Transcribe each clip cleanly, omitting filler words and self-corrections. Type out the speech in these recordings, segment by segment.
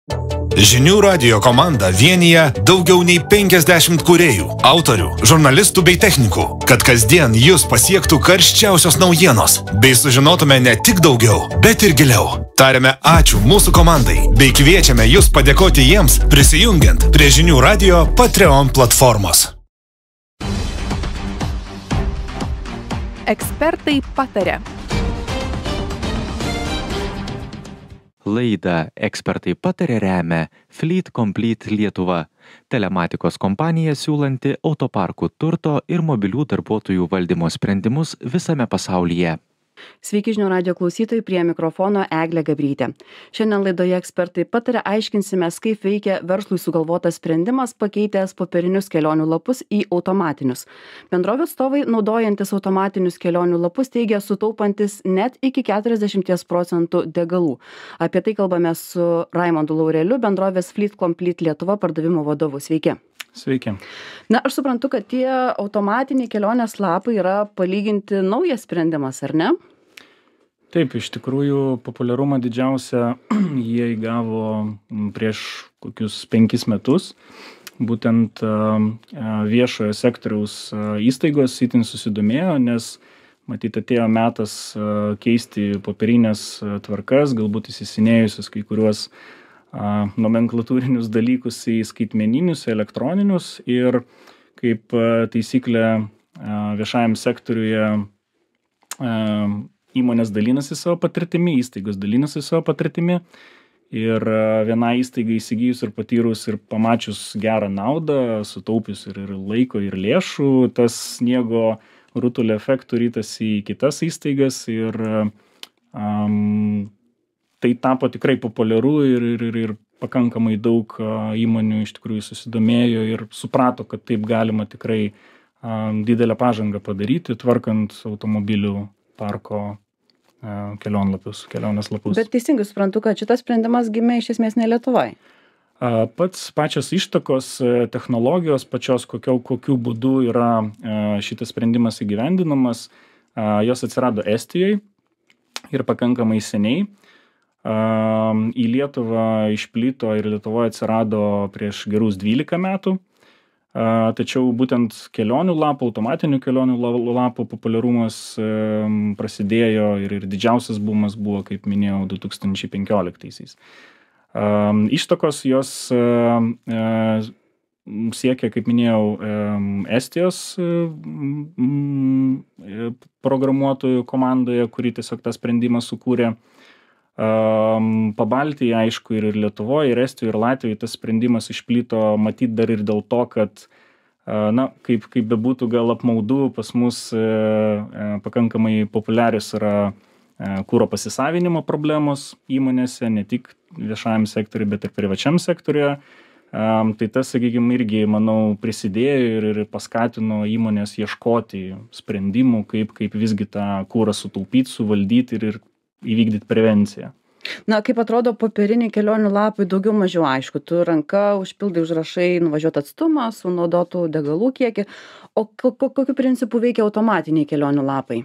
Žinių radijo komanda vienyje daugiau nei 50 kūrėjų, autorių, žurnalistų bei technikų, kad kasdien jūs pasiektų karščiausios naujienos, bei sužinotume ne tik daugiau, bet ir giliau. Tariame ačiū mūsų komandai, bei kviečiame jūs padėkoti jiems, prisijungiant prie Žinių radijo Patreon platformos. Ekspertai pataria. Laidą Ekspertai pataria remia Fleet Complete Lietuva, telematikos kompanija siūlanti autoparkų turto ir mobilių darbuotojų valdymo sprendimus visame pasaulyje. Sveiki žinių radijo klausytojai, prie mikrofono Eglė Gabrytė. Šiandien laidoje Ekspertai pataria aiškinsimės, kaip veikia verslui sugalvotas sprendimas pakeitęs popierinius kelionių lapus į automatinius. Bendrovių atstovai, naudojantis automatinius kelionių lapus, teigia sutaupantis net iki 40% degalų. Apie tai kalbame su Raimondu Laureliu, bendrovės Fleet Complete Lietuva pardavimo vadovu. Sveiki. Sveiki. Na, aš suprantu, kad tie automatiniai kelionės lapai yra palyginti naujas sprendimas, ar ne? Taip, iš tikrųjų populiarumą didžiausią jie įgavo prieš kokius 5 metus. Būtent viešojo sektoriaus įstaigos itin susidomėjo, nes matyt atėjo metas keisti popierinės tvarkas, galbūt įsisenėjusius kai kuriuos nomenklatūrinius dalykus į skaitmeninius, elektroninius, ir kaip taisyklė viešajam sektoriuje įmonės dalinasi savo patirtimi, įstaigos dalinasi savo patirtimi, ir viena įstaiga įsigijus ir patyrus ir pamačius gerą naudą, sutaupius ir laiko ir lėšų, tas sniego rutulio efektų rytasi į kitas įstaigas, ir tai tapo tikrai populiaru, ir pakankamai daug įmonių iš tikrųjų susidomėjo ir suprato, kad taip galima tikrai didelę pažangą padaryti, tvarkant automobilių parko kelionės lapus. Bet teisingai suprantu, kad šitas sprendimas gimė iš esmės ne Lietuvoje. Pačios ištakos technologijos, pačios kokiu būdu yra šitas sprendimas įgyvendinamas, jos atsirado Estijoje ir pakankamai seniai. Į Lietuvą išplito ir Lietuvoje atsirado prieš gerus 12 metų. Tačiau būtent kelionių lapų, automatinių kelionių lapų populiarumas prasidėjo ir didžiausias bumas buvo, kaip minėjau, 2015-aisiais. Ištakos jos siekia, kaip minėjau, Estijos programuotojų komandoje, kuri tiesiog tą sprendimą sukūrė. Pabaltyje, aišku, ir Lietuvoje, ir Estijoje, ir Latvijoje tas sprendimas išplito, matyt, dar ir dėl to, kad, na, kaip bebūtų gal apmaudu, pas mus pakankamai populiarios yra kuro pasisavinimo problemos įmonėse, ne tik viešajam sektoriui, bet ir privačiam sektoriuje. Tai tas, sakykime, irgi, manau, prisidėjo ir paskatino įmonės ieškoti sprendimų, kaip visgi tą kurą sutaupyti, suvaldyti ir įvykdyti prevenciją. Na, kaip atrodo popieriniai kelionių lapai, daugiau mažiau aišku. Tu ranka užpildai, užrašai nuvažiuoti atstumą, sunaudotų degalų kiekį. O kokiu principu veikia automatiniai kelionių lapai?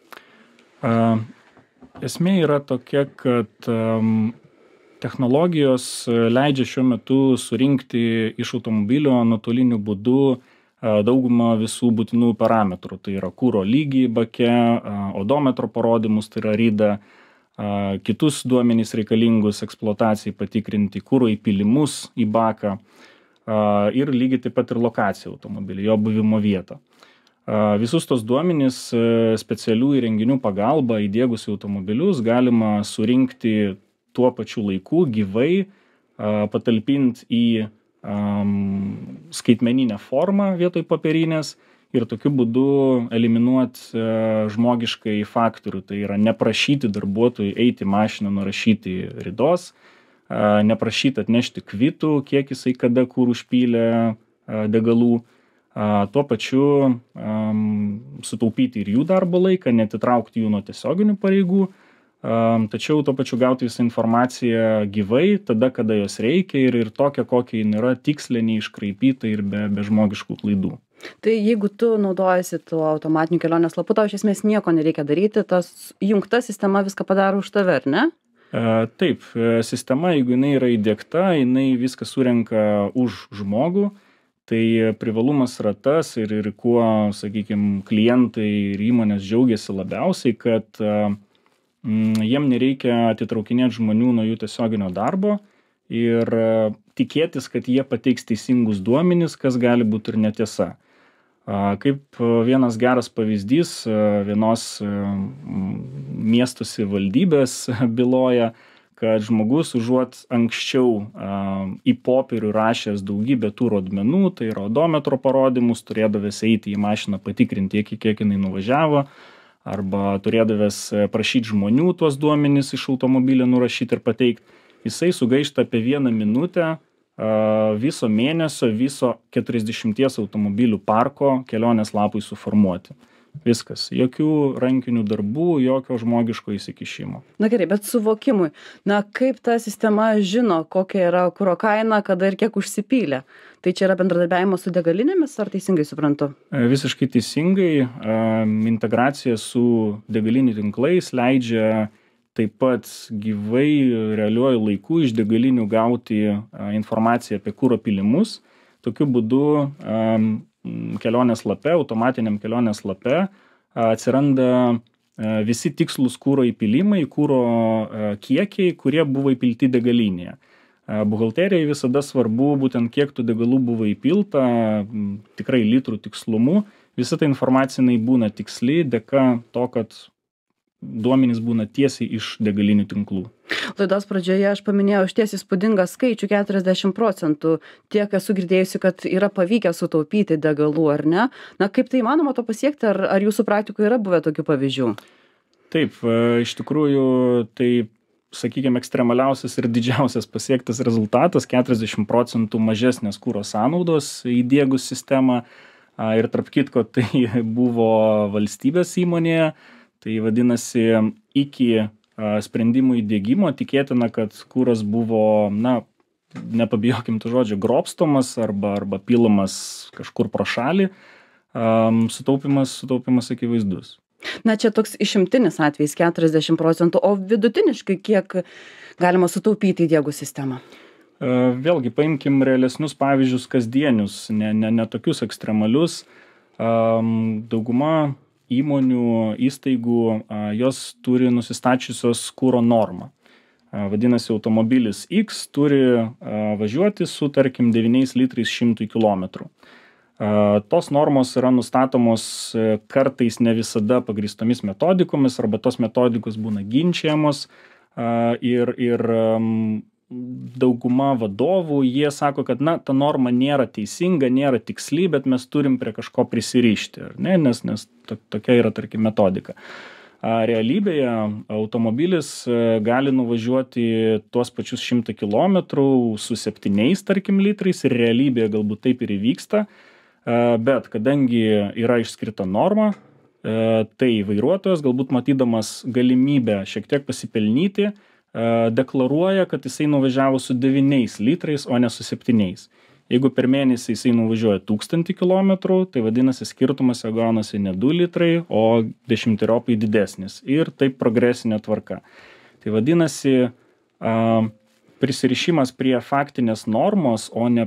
Esmė yra tokia, kad technologijos leidžia šiuo metu surinkti iš automobilio nuotoliniu būdu daugumą visų būtinų parametrų. Tai yra kuro lygį bake, odometro parodymus, tai yra rydą, kitus duomenys reikalingus eksploatacijai patikrinti, kuro įpylimus į baką ir lygiai taip pat ir lokaciją automobilį, jo buvimo vietą. Visus tos duomenys specialių įrenginių pagalba įdiegus į automobilius galima surinkti tuo pačiu laiku, gyvai, patalpinti į skaitmeninę formą vietoj popierinės ir tokiu būdu eliminuoti žmogiškai faktorių. Tai yra neprašyti darbuotojų eiti mašiną, nurašyti ridos, neprašyti atnešti kvitų, kiek jisai kada kur užpylė degalų. Tuo pačiu sutaupyti ir jų darbo laiką, netitraukti jų nuo tiesioginių pareigų, tačiau tuo pačiu gauti visą informaciją gyvai, tada, kada jos reikia ir tokia, kokia jin yra, tiksliai, neiškraipyta ir be žmogiškų klaidų. Tai jeigu tu naudojasi tuo automatiniu kelionės lapu, tau iš esmės nieko nereikia daryti, tas įjungta sistema viską padaro už tave, ar ne? Taip, sistema, jeigu jinai yra įdiegta, jinai viską surenka už žmogų, tai privalumas yra tas ir kuo, sakykime, klientai ir įmonės džiaugiasi labiausiai, kad jiem nereikia atitraukinėti žmonių nuo jų tiesioginio darbo ir tikėtis, kad jie pateiks teisingus duomenis, kas gali būti ir netiesa. Kaip vienas geras pavyzdys, vienos miestų savivaldybės byloja, kad žmogus užuot anksčiau į popierių rašęs daugybę tų rodmenų, tai yra odometro parodymus, turėdavęs eiti į mašiną patikrinti, kiek jinai nuvažiavo, arba turėdavęs prašyti žmonių tuos duomenis iš automobilio nurašyti ir pateikti, jisai sugaišta apie 1 minutę viso mėnesio, viso 40 automobilių parko kelionės lapui suformuoti. Viskas. Jokių rankinių darbų, jokio žmogiško įsikišimo. Na gerai, bet suvokimui, kaip ta sistema žino, kokia yra kuro kaina, kada ir kiek užsipylė? Tai čia yra bendradarbiavimas su degalinėmis, ar teisingai suprantu? Visiškai teisingai. Integracija su degalinių tinklais leidžia taip pat gyvai realiuoju laiku iš degalinių gauti informaciją apie kuro pylimus. Tokiu būdu kelionės lape, automatiniam kelionės lape atsiranda visi tikslūs kuro įpilimai, kuro kiekiai, kurie buvo įpilti degalinėje. Buhalterijai visada svarbu būtent kiek tų degalų buvo įpilta, tikrai litrų tikslumu. Visa ta informacija būna tiksli dėka to, kad duomenys būna tiesiai iš degalinių tinklų. Laidos pradžioje aš paminėjau išties įspūdingą skaičių 40%. Tiek esu girdėjusi, kad yra pavykę sutaupyti degalų, ar ne? Kaip tai įmanoma to pasiekti, ar jūsų praktikoje yra buvę tokių pavyzdžių? Taip, iš tikrųjų, tai, sakykime, ekstremaliausias ir didžiausias pasiektas rezultatas, 40% mažesnės kuro sąnaudos įdiegus sistemą, ir tarp kitko tai buvo valstybės įmonėje. Tai vadinasi, iki sprendimų įdiegimo tikėtina, kad kuras buvo, nepabijokim to žodžio, grobstomas arba pilamas kažkur pro šalį, sutaupimas akivaizdus. Čia toks išimtinis atvejis 40%, o vidutiniškai kiek galima sutaupyti įdiegus sistemą? Vėlgi, paimkim realesnius pavyzdžius kasdienius, ne tokius ekstremalius. Dauguma įmonių, įstaigų, jos turi nusistačiusios kuro normą. Vadinasi, automobilis X turi važiuoti su, tarkim, 9 litrais 100 km. Tos normos yra nustatomos kartais ne visada pagrįstomis metodikomis, arba tos metodikos būna ginčiamos ir dauguma vadovų, jie sako, kad ta norma nėra teisinga, nėra tiksli, bet mes turim prie kažko prisirišti, nes tokia yra, tarkim, metodika. Realybėje automobilis gali nuvažiuoti tuos pačius 100 km su 7, tarkim, litrais ir realybėje galbūt taip ir įvyksta, bet kadangi yra išskirta norma, tai vairuotojas galbūt matydamas galimybę šiek tiek pasipelnyti, deklaruoja, kad jisai nuvažiavo su 9 litrais, o ne su 7. Jeigu per mėnesį jisai nuvažiuoja 1000 km, tai vadinasi skirtumas gaunasi ne 2 litrai, o 10-ropai didesnis. Ir taip progresinė tvarka. Tai vadinasi, prisirišimas prie faktinės normos, o ne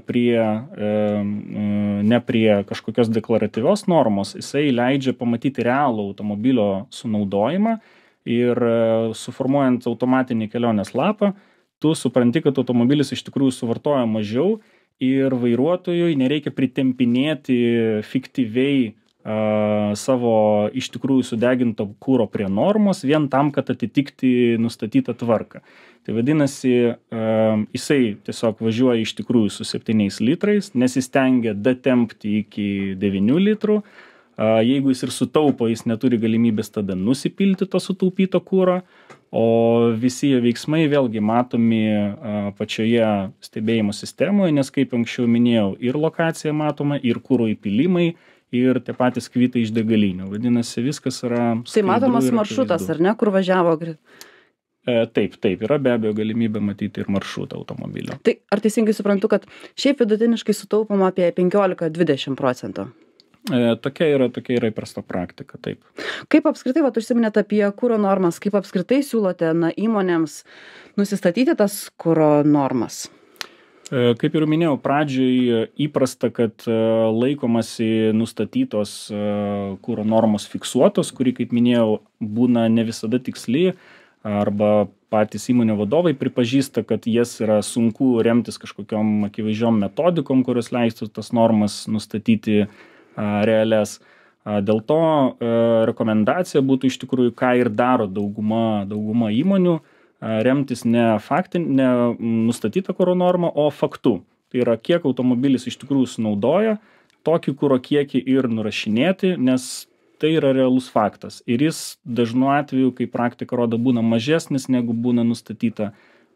prie kažkokios deklaratyvios normos, jisai leidžia pamatyti realų automobilio sunaudojimą. Ir suformuojant automatinį kelionės lapą, tu supranti, kad automobilis iš tikrųjų suvartoja mažiau ir vairuotojui nereikia pritempinėti fiktyviai savo iš tikrųjų sudeginto kuro prie normos vien tam, kad atitikti nustatytą tvarką. Tai vadinasi, jisai tiesiog važiuoja iš tikrųjų su 7 litrais, nesistengia datempti iki 9 litrų. Jeigu jis ir sutaupo, jis neturi galimybės tada nusipilti to sutaupyto kuro, o visi veiksmai vėlgi matomi pačioje stebėjimo sistemoje, nes kaip anksčiau minėjau, ir lokacija matoma, ir kuro įpilimai, ir tie patys kvitai iš degalinių. Vadinasi, viskas yra skaidru. Tai matomas maršrutas, ar ne, kur važiavo? Taip, yra be abejo galimybė matyti ir maršrutą automobilio. Tai ar teisingai suprantu, kad šiaip vidutiniškai sutaupoma apie 15-20%? Tokia yra įprasta praktika, taip. Kaip apskritai, užsiminėt apie kuro normas, kaip apskritai siūlote įmonėms nusistatyti tas kuro normas? Kaip ir minėjau, pradžioj įprasta, kad laikomasi nustatytos kuro normos fiksuotos, kuri, kaip minėjau, būna ne visada tiksli, arba patys įmonių vadovai pripažįsta, kad jas yra sunku remtis kažkokiom akivaizdžiom metodikom, kurios leistų tas normas nustatyti realias. Dėl to rekomendacija būtų iš tikrųjų, ką ir daro dauguma įmonių, remtis ne nustatytą kuro normą, o faktu. Tai yra, kiek automobilis iš tikrųjų sunaudoja, tokį kuro kiekį ir nurašinėti, nes tai yra realus faktas. Ir jis dažnu atveju, kai praktika rodo, būna mažesnis, negu būna nustatyta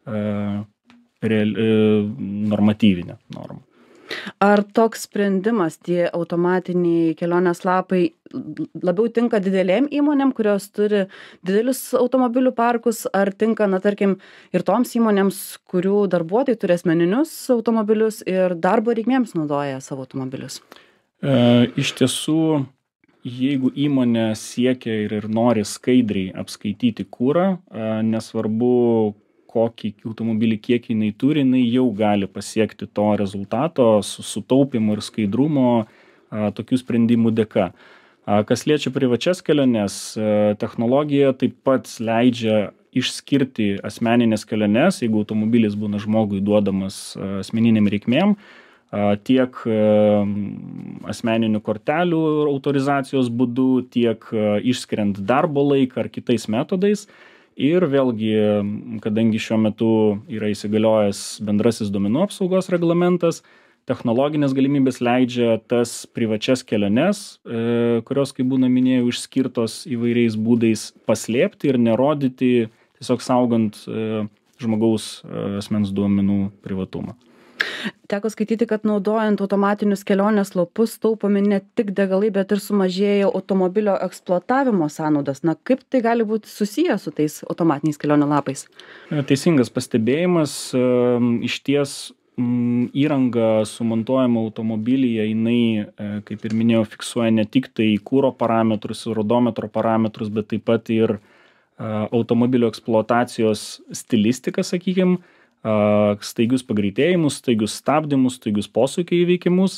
normatyvinė norma. Ar toks sprendimas, tie automatiniai kelionės lapai, labiau tinka didelėm įmonėm, kurios turi didelius automobilių parkus, ar tinka, tarkim, ir toms įmonėms, kurių darbuotojai turi asmeninius automobilius ir darbo reikmėms naudoja savo automobilius? Iš tiesų, jeigu įmonė siekia ir nori skaidriai apskaityti kurą, nesvarbu, kokį automobilį kiekį jinai turi, jinai jau gali pasiekti to rezultato su sutaupimu ir skaidrumo tokių sprendimų dėka. Kas liečia privačias keliones, technologija taip pat leidžia išskirti asmeninės keliones, jeigu automobilis būna žmogui duodamas asmeniniam reikmėm, tiek asmeninių kortelių autorizacijos būdu, tiek išskiriant darbo laiką ar kitais metodais. Ir vėlgi, kadangi šiuo metu yra įsigaliojęs bendrasis duomenų apsaugos reglamentas, technologinės galimybės leidžia tas privačias keliones, kurios, kaip būna minėjau, išskirtos įvairiais būdais paslėpti ir nerodyti, tiesiog saugant žmogaus asmens duomenų privatumą. Teko skaityti, kad naudojant automatinius kelionės lapus taupomi ne tik degalai, bet ir sumažėja automobilio eksploatavimo sąnaudos. Kaip tai gali būti susiję su tais automatiniais kelionės lapais? Teisingas pastebėjimas. Išties įranga sumontuojama automobilyje, jinai, kaip ir minėjau, fiksuoja ne tik tai kuro parametrus ir odometro parametrus, bet taip pat ir automobilio eksploatacijos stilistiką, sakykime, staigius pagreitėjimus, staigius stabdymus, staigius posūkio įveikimus.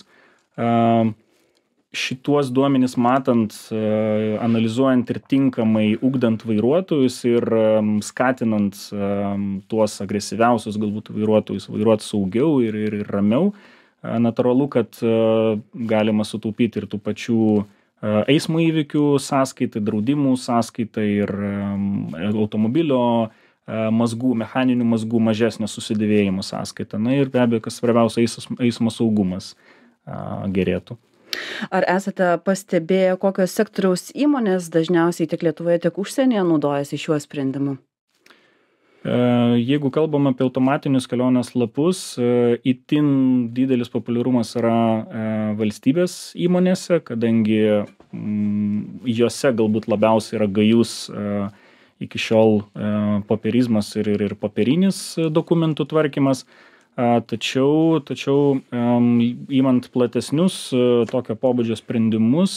Šituos duomenis matant, analizuojant ir tinkamai ugdant vairuotojus ir skatinant tuos agresyviausius galbūt vairuotojus vairuoti saugiau ir ramiau, natūralu, kad galima sutaupyti ir tų pačių eismo įvykių sąskaitai, draudimų sąskaitai ir automobilio mazgų, mechaninių mazgų mažesnio susidėvėjimo sąskaita. Ir be abejo, kas svarbiausia, eismo saugumas gerėtų. Ar esate pastebėję, kokios sektoriaus įmonės dažniausiai tiek Lietuvoje, tiek užsienyje naudojasi šiuo sprendimu? Jeigu kalbam apie automatinius kelionės lapus, itin didelis populiarumas yra valstybės įmonėse, kadangi jose galbūt labiausiai yra gajus iki šiol popierizmas ir popierinis dokumentų tvarkymas. Tačiau įmant platesnius tokio pobūdžio sprendimus,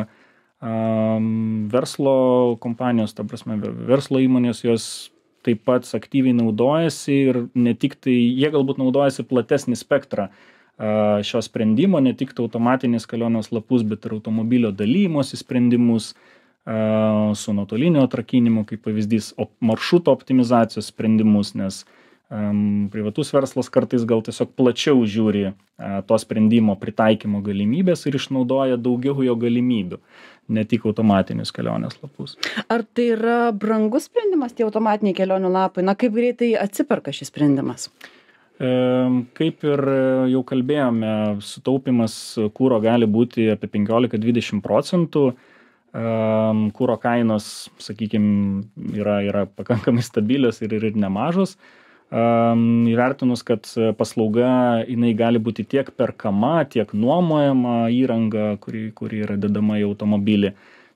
verslo kompanijos, ta prasme, verslo įmonės, jos taip pat aktyviai naudojasi ir ne tik tai, jie galbūt naudojasi platesnį spektrą šio sprendimo, ne tik automatinės kelionės lapus, bet ir automobilio dalymosi sprendimus, su nuotoliniu atrakinimu, kaip pavyzdys, maršruto optimizacijos sprendimus, nes privatus verslas kartais gal tiesiog plačiau žiūri to sprendimo pritaikymo galimybės ir išnaudoja daugiau jo galimybių, ne tik automatinius kelionės lapus. Ar tai yra brangus sprendimas, tie automatiniai kelionių lapai? Kaip greitai atsiperka šis sprendimas? Kaip ir jau kalbėjome, sutaupimas kuro gali būti apie 15–20%. Kuro kainos, sakykime, yra pakankamai stabilios ir nemažos. Įvertinus, kad paslauga jinai gali būti tiek perkama, tiek nuomojama įranga, kuri yra dedama į automobilį,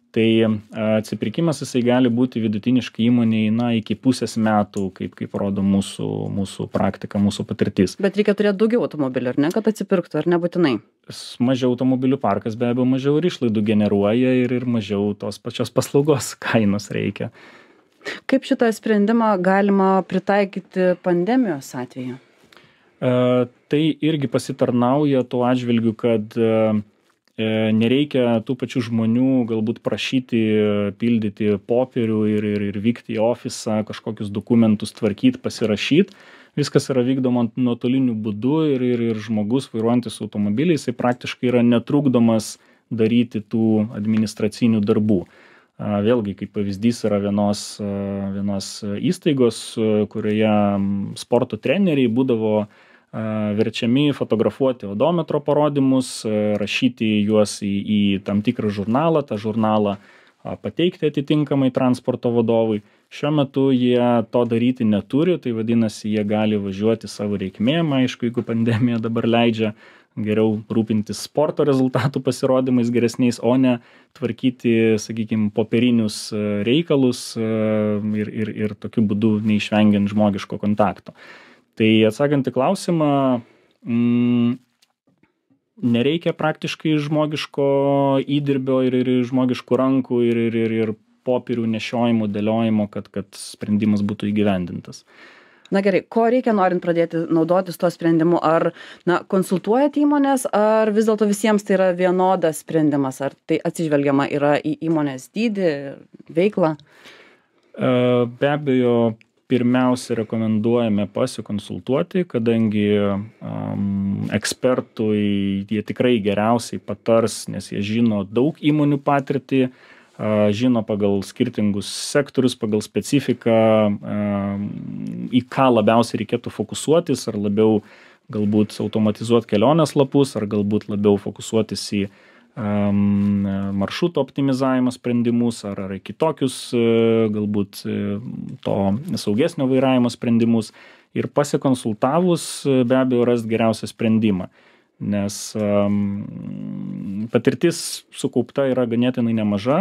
Tai atsipirkimas jisai gali būti vidutiniškai įmonei iki pusės metų, kaip rodo mūsų praktika, mūsų patirtis. Bet reikia turėti daugiau automobilių, ar ne, kad atsipirktų, ar nebūtinai? Mažiau automobilių parkas be abejo mažiau ir išlaidų generuoja ir mažiau tos pačios paslaugos kainos reikia. Kaip šitą sprendimą galima pritaikyti pandemijos atveju? Tai irgi pasitarnauja tuo atžvilgiu, kad nereikia tų pačių žmonių galbūt prašyti pildyti popierių ir vykti į ofisą, kažkokius dokumentus tvarkyti, pasirašyti. Viskas yra vykdoma nuotoliniu būdu ir žmogus vairuojantis automobilį, jisai praktiškai yra netrukdomas daryti tų administracinių darbų. Vėlgi, kaip pavyzdys yra vienos įstaigos, kurioje sporto treneriai būdavo verčiami fotografuoti odometro parodymus, rašyti juos į tam tikrą žurnalą, tą žurnalą pateikti atitinkamai transporto vadovui. Šiuo metu jie to daryti neturi, tai vadinasi, jie gali važiuoti savo reikmėm, aišku, jeigu pandemija dabar leidžia geriau rūpintis sporto rezultatų pasirodymais geresniais, o ne tvarkyti, sakykime, popierinius reikalus ir tokiu būdu neišvengiant žmogiško kontakto. Tai atsakant į klausimą, nereikia praktiškai žmogiško įdirbio ir žmogiškų rankų ir popierių nešiojimo, dėliojimo, kad sprendimas būtų įgyvendintas. Na gerai, ko reikia norint pradėti naudotis tuo sprendimu? Ar konsultuojat įmonės, ar vis dėlto visiems tai yra vienodas sprendimas? Ar tai atsižvelgiama yra į įmonės dydį, veiklą? Be abejo, pirmiausia rekomenduojame pasikonsultuoti, kadangi ekspertui jie tikrai geriausiai patars, nes jie žino daug įmonių patirtį, žino pagal skirtingus sektorius, pagal specifiką, į ką labiausiai reikėtų fokusuotis, ar labiau galbūt automatizuoti kelionės lapus, ar galbūt labiau fokusuotis į maršruto optimizavimo sprendimus, ar kitokius, galbūt to saugesnio vairavimo sprendimus. Ir pasikonsultavus be abejo rast geriausią sprendimą. Nes patirtis sukaupta yra ganėtinai nemaža.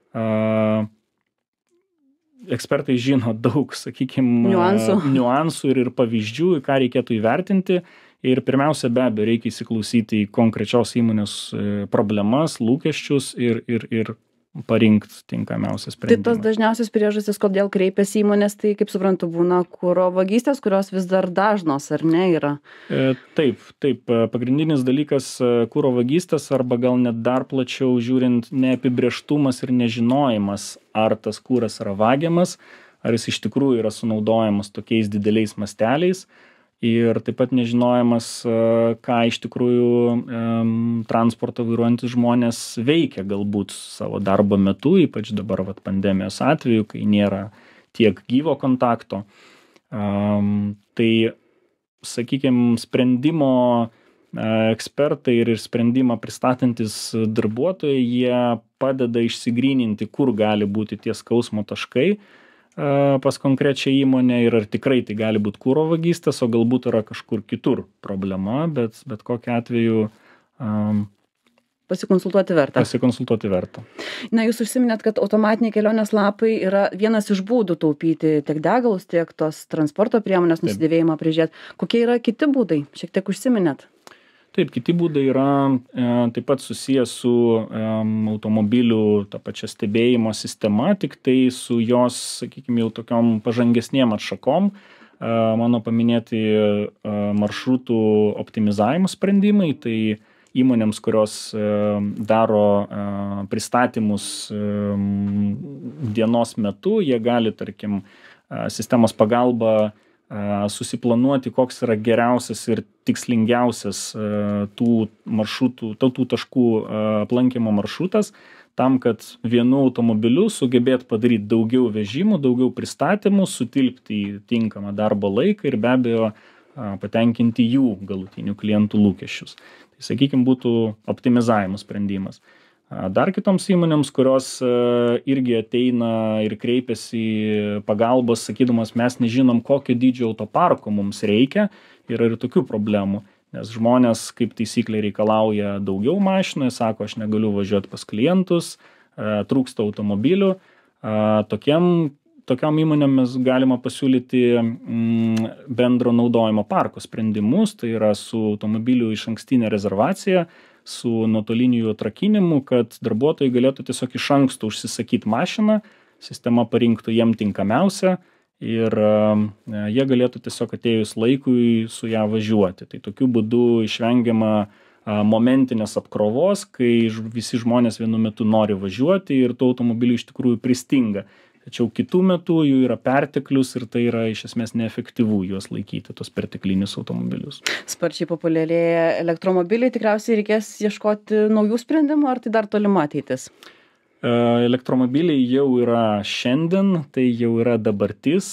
Ekspertai žino daug, sakykime, niuansų ir pavyzdžių, ką reikėtų įvertinti. Ir pirmiausia, be abejo, reikia įsiklausyti į konkrečios įmonės problemas, lūkesčius ir parinkti tinkamiausią sprendimą. Tai tos dažniausios priežastys, kodėl kreipiasi įmonės, tai kaip suprantu, būna kuro vagystės, kurios vis dar dažnos, ar ne yra? Taip. Pagrindinis dalykas kuro vagystės arba gal net dar plačiau žiūrint neapibrėžtumas ir nežinojimas, ar tas kuras yra vagiamas, ar jis iš tikrųjų yra sunaudojamas tokiais dideliais masteliais. Ir taip pat nežinojimas, ką iš tikrųjų transporto vairuojantis žmonės veikia galbūt savo darbo metu, ypač dabar pandemijos atveju, kai nėra tiek gyvo kontakto. Tai, sakykime, sprendimo ekspertai ir sprendimą pristatantis darbuotojai, jie padeda išsigryninti, kur gali būti tie skausmo taškai pas konkrečią įmonę ir ar tikrai tai gali būti kuro vagystės, o galbūt yra kažkur kitur problema, bet kokiu atveju pasikonsultuoti verta. Na, jūs užsiminėt, kad automatiniai kelionės lapai yra vienas iš būdų taupyti tiek degalus, tiek tos transporto priemonės nusidėvėjimą prižiūrėti. Kokie yra kiti būdai? Šiek tiek užsiminėt. Taip, kiti būdai yra taip pat susijęs su automobilių ta pačia stebėjimo sistema, tik tai su jos, sakykime, jau tokiom pažangesnėm atšakom. Mano paminėti maršrutų optimizavimo sprendimai, tai įmonėms, kurios daro pristatymus dienos metu, jie gali, tarkim, sistemos pagalba susiplanuoti, koks yra geriausias ir tikslingiausias tų maršrutų, tų taškų aplankymo maršrutas, tam, kad vienu automobiliu sugebėt padaryti daugiau vežimų, daugiau pristatymų, sutilpti į tinkamą darbo laiką ir be abejo patenkinti jų galutinių klientų lūkesčius. Tai, sakykime, būtų optimizavimo sprendimas. Dar kitoms įmonėms, kurios irgi ateina ir kreipiasi pagalbos, sakydamas, mes nežinom, kokio dydžio autoparko mums reikia, yra ir tokių problemų, nes žmonės kaip taisyklė reikalauja daugiau mašinų, sako, aš negaliu važiuoti pas klientus, trūksta automobilių, tokiom įmonėm mes galima pasiūlyti bendro naudojimo parko sprendimus, tai yra su automobilių išankstinė rezervacija, su nuotoliniu jų atrakinimu, kad darbuotojai galėtų tiesiog iš anksto užsisakyti mašiną, sistema parinktų jiem tinkamiausią ir jie galėtų tiesiog atėjus laikui su ją važiuoti. Tai tokiu būdu išvengiama momentinės apkrovos, kai visi žmonės vienu metu nori važiuoti ir tų automobilių iš tikrųjų pristinga. Tačiau kitų metų jų yra perteklius ir tai yra iš esmės neefektyvu juos laikyti, tos perteklinius automobilius. Sparčiai populiarėja elektromobiliai, tikriausiai reikės ieškoti naujų sprendimų, ar tai dar tolima ateitis? Elektromobiliai jau yra šiandien, tai jau yra dabartis.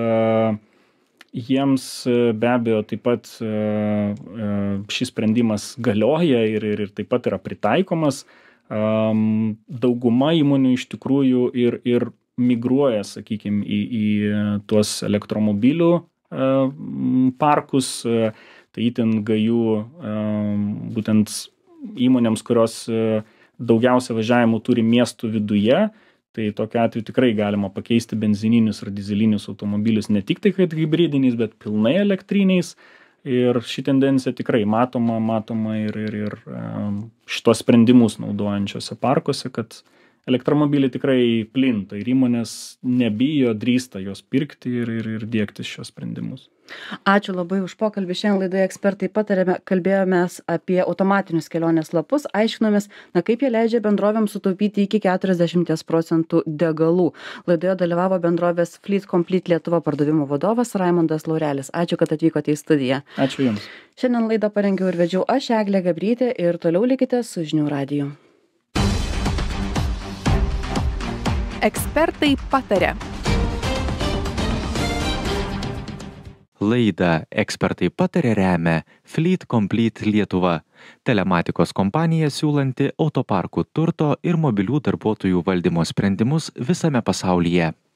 Jiems be abejo taip pat šis sprendimas galioja ir taip pat yra pritaikomas. Dauguma įmonių iš tikrųjų ir migruoja, sakykime, į tuos elektromobilių parkus. Tai itin gajų būtent įmonėms, kurios daugiausia važiavimų turi miestų viduje. Tai tokiu atveju tikrai galima pakeisti benzininius ar dyzelinius automobilius ne tik tai kad hibridiniais, bet pilnai elektriniais. Ir ši tendencija tikrai matoma ir šitos sprendimus naudojančiose parkuose, kad elektromobiliai tikrai plinta ir įmonės nebijo, drįsta juos pirkti ir diegti šios sprendimus. Ačiū labai už pokalbį. Šiandien laidoje Ekspertai pataria kalbėjomės apie automatinius kelionės lapus, aiškinomės, kaip jie leidžia bendrovėms sutaupyti iki 40% degalų. Laidoje dalyvavo bendrovės Fleet Complete Lietuva pardavimų vadovas Raimondas Laurelis. Ačiū, kad atvykote į studiją. Ačiū Jums. Šiandien laidą parengiau ir vedžiau aš, Eglė Gabrytė, ir toliau likite su Žinių radiju. Ekspertai pataria. Laidą Ekspertai pataria remia Fleet Complete Lietuva, telematikos kompanija siūlanti autoparkų turto ir mobilių darbuotojų valdymo sprendimus visame pasaulyje.